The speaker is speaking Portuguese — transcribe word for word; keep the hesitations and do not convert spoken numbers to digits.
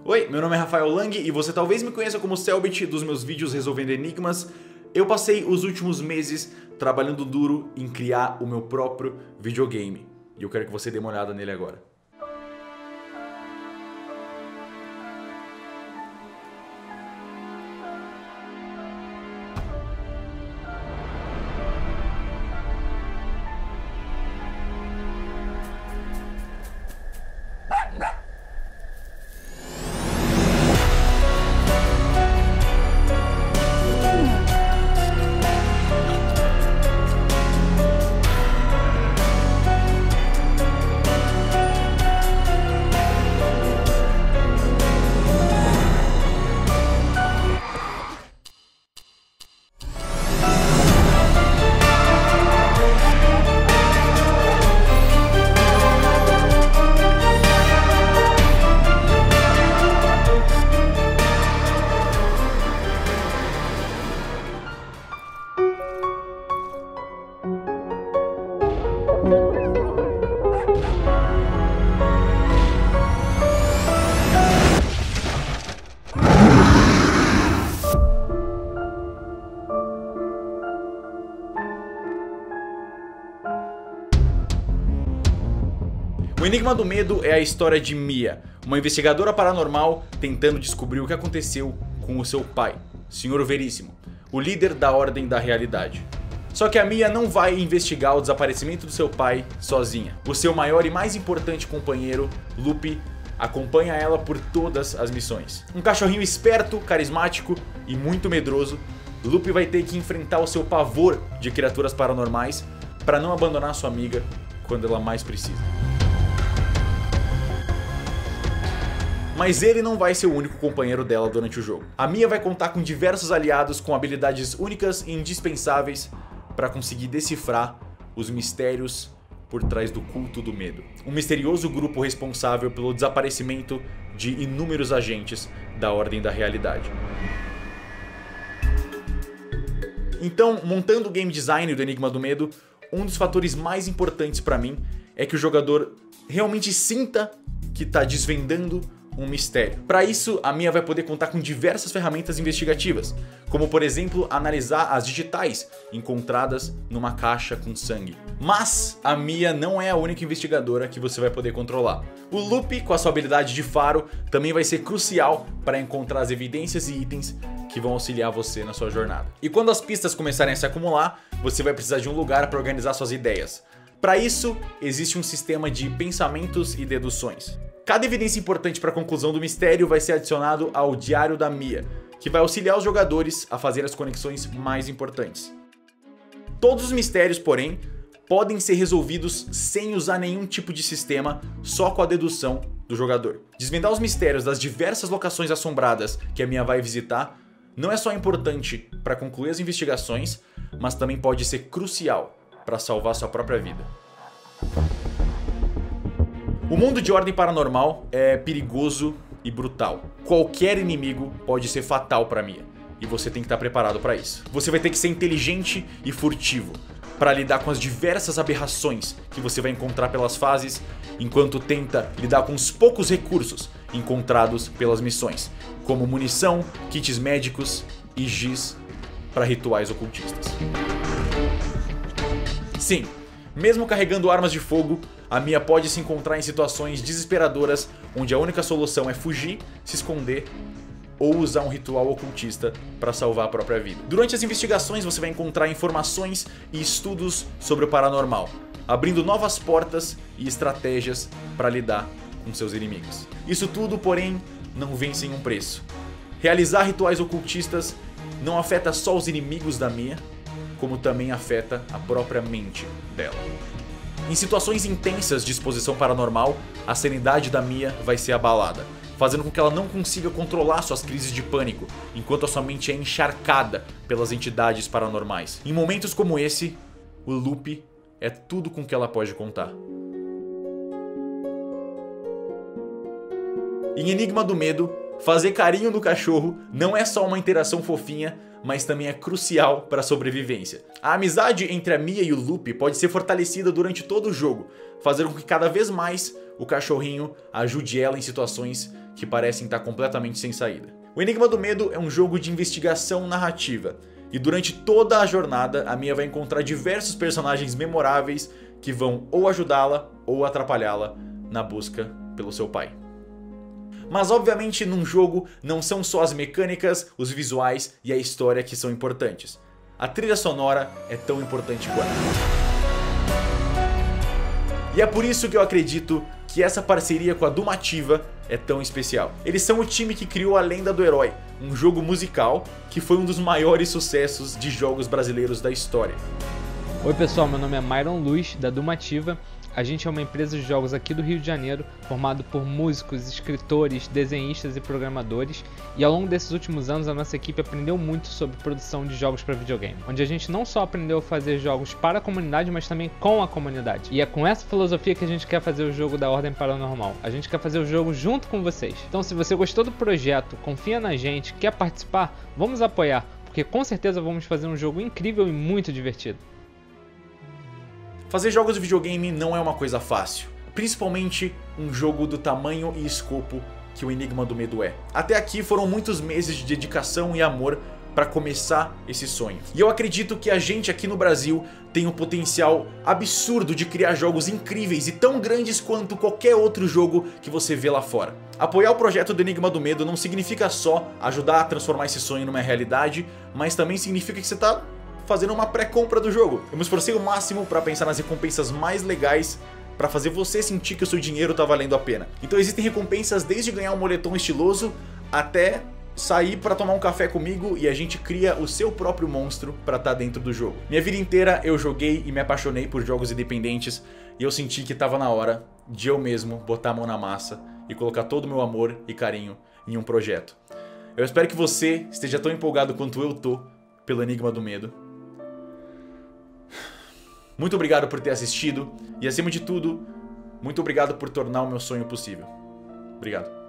Oi, meu nome é Rafael Lang e você talvez me conheça como Cellbit dos meus vídeos resolvendo enigmas. Eu passei os últimos meses trabalhando duro em criar o meu próprio videogame e eu quero que você dê uma olhada nele agora. O Enigma do Medo é a história de Mia, uma investigadora paranormal tentando descobrir o que aconteceu com o seu pai, senhor Veríssimo, o líder da Ordem da Realidade. Só que a Mia não vai investigar o desaparecimento do seu pai sozinha. O seu maior e mais importante companheiro, Lupi, acompanha ela por todas as missões. Um cachorrinho esperto, carismático e muito medroso, Lupi vai ter que enfrentar o seu pavor de criaturas paranormais para não abandonar sua amiga quando ela mais precisa. Mas ele não vai ser o único companheiro dela durante o jogo. A Mia vai contar com diversos aliados com habilidades únicas e indispensáveis para conseguir decifrar os mistérios por trás do culto do medo. Um misterioso grupo responsável pelo desaparecimento de inúmeros agentes da Ordem da Realidade. Então, montando o game design do Enigma do Medo, um dos fatores mais importantes para mim é que o jogador realmente sinta que está desvendando um mistério. Para isso, a Mia vai poder contar com diversas ferramentas investigativas, como por exemplo, analisar as digitais encontradas numa caixa com sangue. Mas a Mia não é a única investigadora que você vai poder controlar. O Lupi, com a sua habilidade de faro, também vai ser crucial para encontrar as evidências e itens que vão auxiliar você na sua jornada. E quando as pistas começarem a se acumular, você vai precisar de um lugar para organizar suas ideias. Para isso, existe um sistema de pensamentos e deduções. Cada evidência importante para a conclusão do mistério vai ser adicionado ao diário da Mia, que vai auxiliar os jogadores a fazer as conexões mais importantes. Todos os mistérios, porém, podem ser resolvidos sem usar nenhum tipo de sistema, só com a dedução do jogador. Desvendar os mistérios das diversas locações assombradas que a Mia vai visitar não é só importante para concluir as investigações, mas também pode ser crucial para salvar sua própria vida. O mundo de Ordem Paranormal é perigoso e brutal. Qualquer inimigo pode ser fatal para Mia, e você tem que estar preparado para isso. Você vai ter que ser inteligente e furtivo para lidar com as diversas aberrações que você vai encontrar pelas fases, enquanto tenta lidar com os poucos recursos encontrados pelas missões, como munição, kits médicos e giz para rituais ocultistas. Sim, mesmo carregando armas de fogo, a Mia pode se encontrar em situações desesperadoras onde a única solução é fugir, se esconder ou usar um ritual ocultista para salvar a própria vida. Durante as investigações você vai encontrar informações e estudos sobre o paranormal, abrindo novas portas e estratégias para lidar com seus inimigos. Isso tudo, porém, não vem sem um preço. Realizar rituais ocultistas não afeta só os inimigos da Mia, como também afeta a própria mente dela. Em situações intensas de exposição paranormal, a sanidade da Mia vai ser abalada, fazendo com que ela não consiga controlar suas crises de pânico, enquanto a sua mente é encharcada pelas entidades paranormais. Em momentos como esse, o Lupi é tudo com que ela pode contar. Em Enigma do Medo, fazer carinho no cachorro não é só uma interação fofinha, mas também é crucial para a sobrevivência. A amizade entre a Mia e o Lupi pode ser fortalecida durante todo o jogo, fazendo com que cada vez mais o cachorrinho ajude ela em situações que parecem estar completamente sem saída. O Enigma do Medo é um jogo de investigação narrativa, e durante toda a jornada a Mia vai encontrar diversos personagens memoráveis que vão ou ajudá-la ou atrapalhá-la na busca pelo seu pai. Mas obviamente num jogo não são só as mecânicas, os visuais e a história que são importantes. A trilha sonora é tão importante quanto. E é por isso que eu acredito que essa parceria com a Dumativa é tão especial. Eles são o time que criou A Lenda do Herói, um jogo musical que foi um dos maiores sucessos de jogos brasileiros da história. Oi pessoal, meu nome é Myron Luz, da Dumativa. A gente é uma empresa de jogos aqui do Rio de Janeiro, formado por músicos, escritores, desenhistas e programadores. E ao longo desses últimos anos a nossa equipe aprendeu muito sobre produção de jogos para videogame, onde a gente não só aprendeu a fazer jogos para a comunidade, mas também com a comunidade. E é com essa filosofia que a gente quer fazer o jogo da Ordem Paranormal. A gente quer fazer o jogo junto com vocês. Então se você gostou do projeto, confia na gente, quer participar, vamos apoiar, porque com certeza vamos fazer um jogo incrível e muito divertido. Fazer jogos de videogame não é uma coisa fácil, principalmente um jogo do tamanho e escopo que o Enigma do Medo é. Até aqui foram muitos meses de dedicação e amor para começar esse sonho. E eu acredito que a gente aqui no Brasil tem um potencial absurdo de criar jogos incríveis e tão grandes quanto qualquer outro jogo que você vê lá fora. Apoiar o projeto do Enigma do Medo não significa só ajudar a transformar esse sonho numa realidade, mas também significa que você está fazendo uma pré-compra do jogo. Eu me esforcei o máximo para pensar nas recompensas mais legais para fazer você sentir que o seu dinheiro tá valendo a pena. Então existem recompensas desde ganhar um moletom estiloso até sair para tomar um café comigo e a gente cria o seu próprio monstro para estar dentro do jogo. Minha vida inteira eu joguei e me apaixonei por jogos independentes e eu senti que tava na hora de eu mesmo botar a mão na massa e colocar todo o meu amor e carinho em um projeto. Eu espero que você esteja tão empolgado quanto eu tô pelo Enigma do Medo. Muito obrigado por ter assistido e, acima de tudo, muito obrigado por tornar o meu sonho possível. Obrigado.